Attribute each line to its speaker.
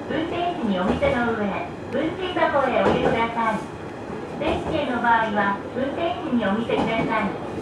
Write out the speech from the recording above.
Speaker 1: 運転時にお店の上、運賃箱へお入れください。電子券の場合は、運転時にお見せください。